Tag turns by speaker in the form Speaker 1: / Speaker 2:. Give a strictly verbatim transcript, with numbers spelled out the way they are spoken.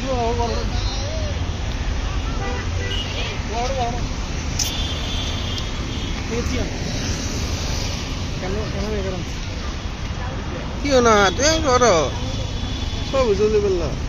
Speaker 1: Kio na, tu yang kau dah. So betul betul lah.